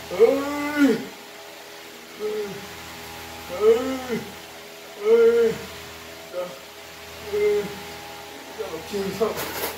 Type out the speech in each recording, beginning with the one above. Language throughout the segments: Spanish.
Ay, ay, ay, ya no quiero.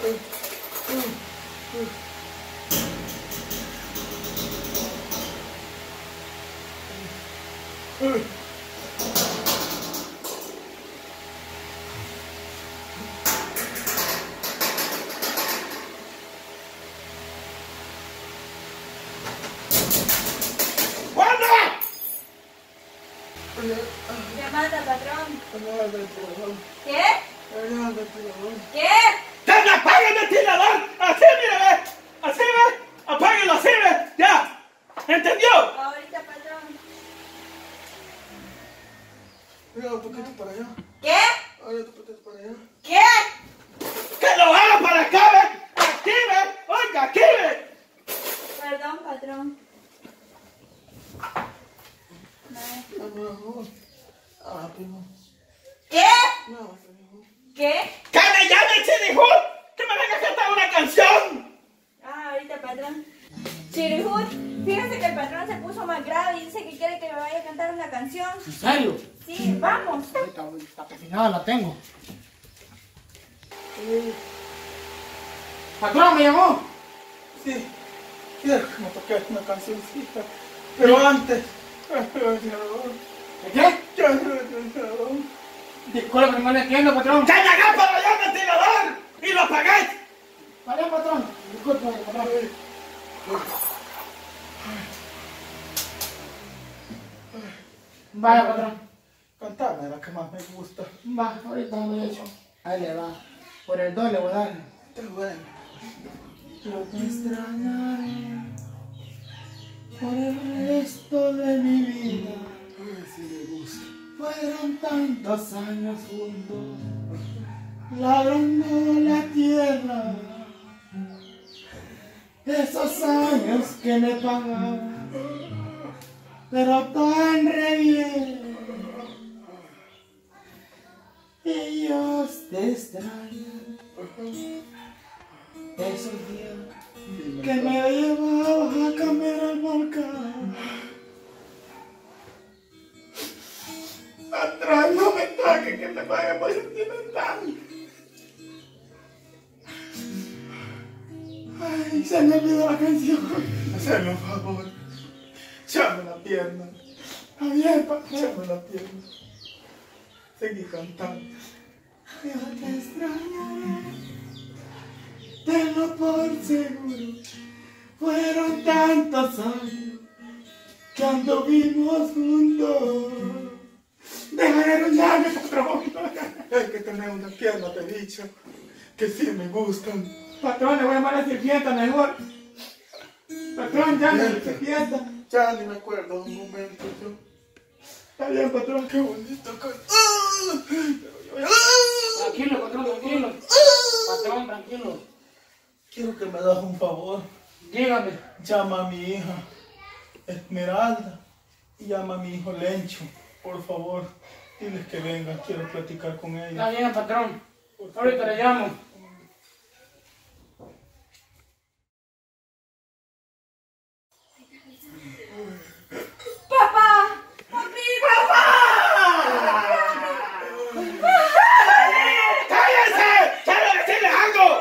Llamada, patrón. ¿Qué? ¿Qué? ¡Que me apaguen el ventilador! ¡Así, mire, ve! ¡Así, ve! ¡Apáguenlo, así, ve! ¡Ya! ¿Entendió? Ahorita, patrón. Mira, un poquito para allá. ¿Qué? Ahora un poquito para allá. ¿Qué? ¡Que lo haga para acá, ve! ¡Aquí, ve! ¡Oiga, aquí, ve! Perdón, patrón. ¿Qué? ¿Qué? ¡Que me llame Chirihut! ¡Que me venga a cantar una canción! Ahorita, patrón. Chirihut, fíjese que el patrón se puso más grave y dice que quiere que me vaya a cantar una canción. ¿En serio? Sí, vamos. Esta pefinada la tengo. ¿Patrón me llamó? Sí, quiero que me toque una cancioncita. Pero antes, el ventilador. ¿De qué? Ya el ventilador. Disculpe, no le entiendo, patrón. ¡Que me haga para allá el ventilador! ¡Y lo apagáis! Vale, patrón. Disculpe, patrón. Vaya, patrón. Cantame la que más me gusta. Va, ahorita lo he hecho. Ahí le va. Por el doble voy a dar. Está bueno. Yo te extrañaré por el resto de mi vida. Ay, sí me gusta. Fueron tantos años juntos, labrando la tierra. Esos años que me pagaban, pero tan re bien. Ellos te extrañan. Esos días que me llevabas a cambiar al volcán. Atrás no me toques, que te vaya muy sentimental. Ay, se me olvidó la canción. Haceme un favor. Echame la pierna. Está bien, patrón. Echame la pierna. Seguí cantando. Yo te extrañaré, tenlo por seguro. Fueron tantos años que anduvimos juntos. Deja de arruinarme, patrón. Hay que tener una pierna, te he dicho. Que sí me gustan. Patrón, le voy a llamar a la sirvienta mejor. Patrón, llame a la sirvienta. Ya ni me acuerdo un momento yo. Está bien, patrón. Qué bonito. Tranquilo, patrón, tranquilo. Patrón, tranquilo. Quiero que me das un favor. Dígame. Llama a mi hija Esmeralda y llama a mi hijo Lencho. Por favor, diles que vengan. Quiero platicar con Está ellos. bien, patrón. Ahorita le llamo. ¡Papá! ¡Papito! ¡Cállense! ¡Quiero decirles algo!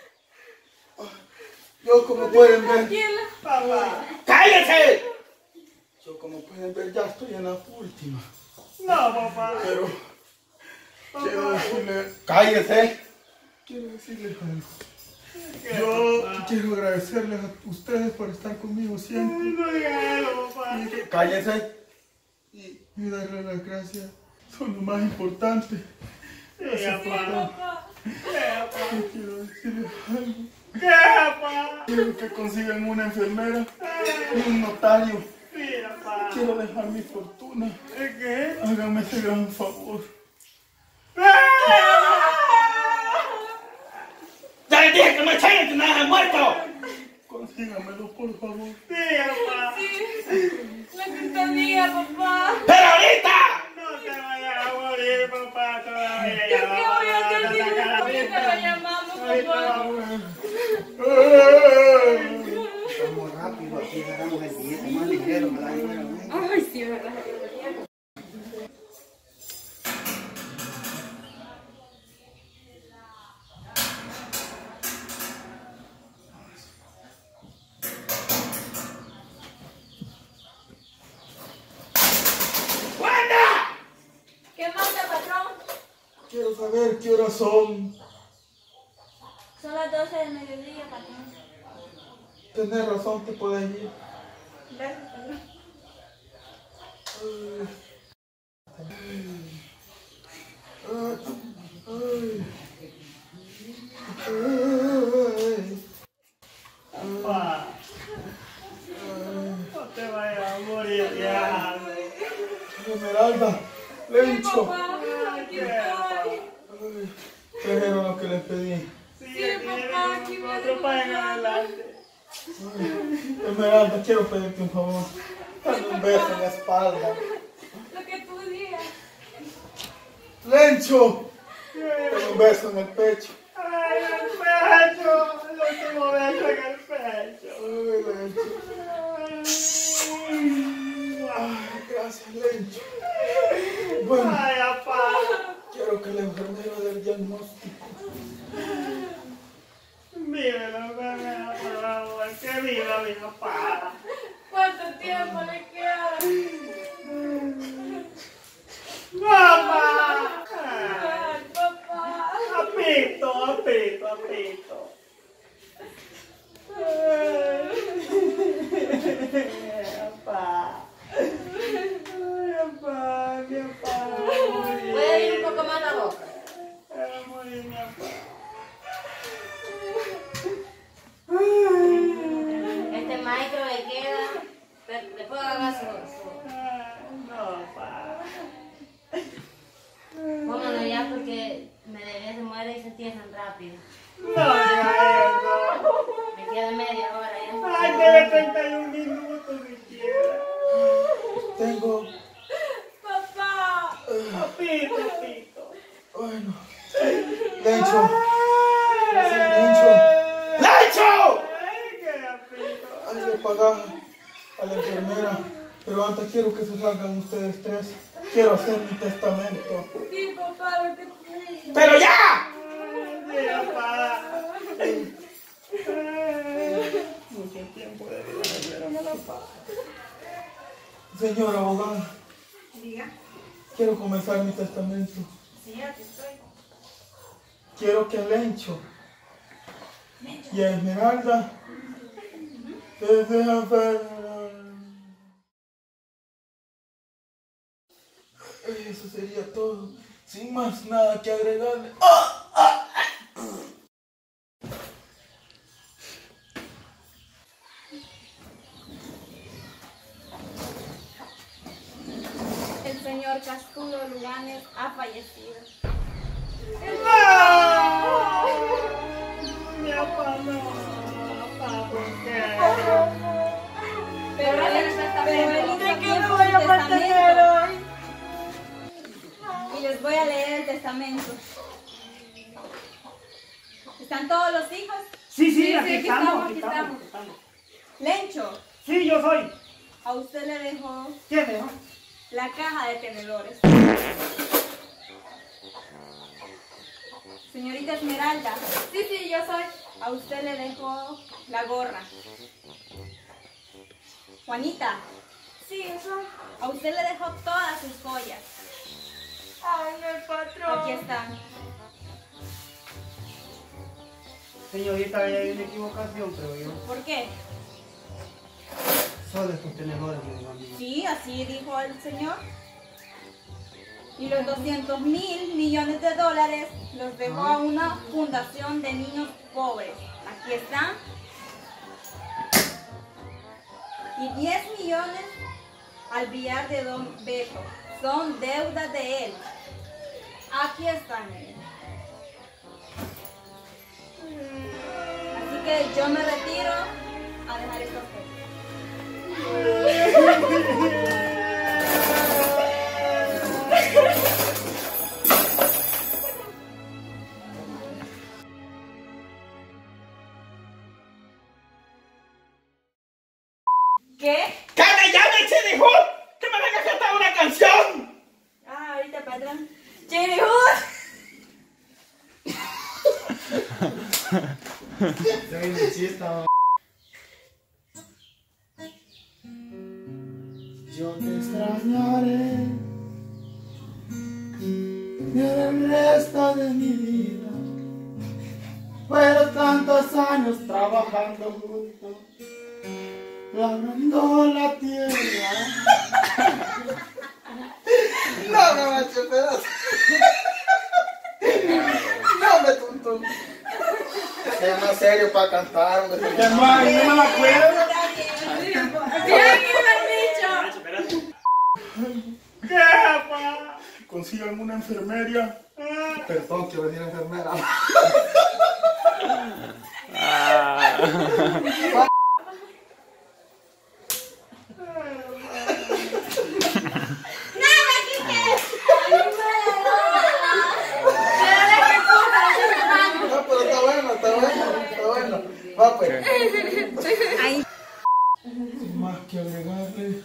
Yo como pueden ver... Tranquila. Papá. ¡Cállense! Yo como pueden ver ya estoy en la última. No, papá. Pero quiero decirle... ¡Cállese! Quiero decirles algo. Yo quiero agradecerles a ustedes por estar conmigo siempre. No digas eso, papá. Cállense. Y darle las gracias. Son lo más importante. Gracias por todo. Papá. Yo quiero decirles algo. ¿Qué, papá? Quiero que consigan una enfermera y un notario. Mira, papá. Quiero dejar mi fortuna. ¿Qué? Háganme ese gran favor. ¡Ya les dije que no echen, que nada muerto! Consígamelo, por favor. Sí, papá. Sí. Lo que usted diga, papá. ¡Pero ahorita! No te vayas a morir, papá, todavía. ¿Qué voy a hacer si ahorita lo llamamos, papá? Estamos rápido, aquí agarramos el billete más ligero, me da dinero. Ay, sí, es verdad. ¿Qué manda, patrón? Quiero saber qué horas son. Son las 12 del mediodía, patrón. Tenés razón, te puedes ir. Gracias, patrón. Papá, no te vayas a morir ya. Esmeralda, Lencho. Papá, aquí estoy. Trajeron lo que les pedí. Sí, papá, aquí voy a otro para en recoger. adelante. Esmeralda, quiero pedirte un favor. Dame un beso en la espalda. Lo que tú digas. Lencho, dame un beso en el pecho. Ay, el pecho, el último beso en el pecho. Ay, Lencho. Ay, gracias, Lencho. Bueno, Ay, papá. quiero que la enfermera dé el diagnóstico. Vive la enfermera, por favor, que viva mi papá. ¿Cuánto tiempo le queda? ¡Papá! Ay, papá. Apito, apito, apito. Papá. Ay, papá, mi papá. ¿Puede ir un poco más la boca? Morir, mi papá. Este maestro le queda, le puedo agarrar su. No, papá. Póngalo ya porque me debía se muere y se entierran rápido. No diga eso. Me queda media hora ya. Ay, debe 31 minutos siquiera. Tengo. Papá. Apito, apito. Bueno. Lencho. Lencho. ¡Lencho! Ay, qué apito. Hay que pagar a la enfermera. Pero antes quiero que se salgan ustedes tres. Quiero hacer mi testamento. Sí, papá, lo que tú digas. ¡Pero ya! Sí, papá. Mucho tiempo de vida me dieron a la paz. Señora abogada, Diga. quiero comenzar mi testamento. Sí, aquí estoy. Quiero que a Lencho y a Esmeralda les dejen ver. Eso sería todo. Sin más nada que agregarle. El señor Castulo Luganes ha fallecido. Mi papá no. Papá, ¿por qué? Pero él hizo ¿De qué tiempo me voy a su mantener testamento. hoy? Y les voy a leer el testamento. ¿Están todos los hijos? Sí, aquí estamos, aquí estamos. Lencho, Sí, yo soy. a usted le dejo ¿Quién me dejó? la caja de tenedores. Señorita Esmeralda. Sí, yo soy. A usted le dejo la gorra. Juanita. Sí, yo soy. A usted le dejo todas sus joyas. Ay, mi patrón. Aquí están. Señorita, ahí hay una equivocación, creo yo. ¿Por qué? Solo estos tenedores, mi amigo. Sí, así dijo el señor. Y los 200.000 millones de dólares los dejó a una fundación de niños pobres. Aquí están. Y 10 millones al billar de Don Beto. Son deudas de él. Aquí están. Así que yo me retiro a dejar estas cosas. ¿Qué? ¡Carmen, ya me eché de Hood! ¡Que me venga a cantar una canción! Ah, ahorita, patrón. Cherry Hood. Soy un chista. Yo te extrañaré el resto de mi vida. Fueron tantos años trabajando juntos, labrando la tierra. No me manches, espérate. No me tonto. Es más serio para cantar, hombre. ¿Qué más? No me la acuerdo. Bien, ¿qué dicho? ¿Qué, papá? Consíganme una enfermería. Perdón, quiero decir enfermera. No, pero está bueno. Va pues. Ahí. Sin más que agregarle.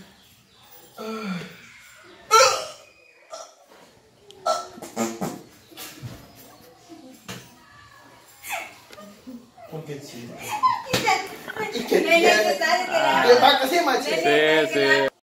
Porque chido. ¿Y qué tiene? ¿Qué va que sí, machete? Sí, sí.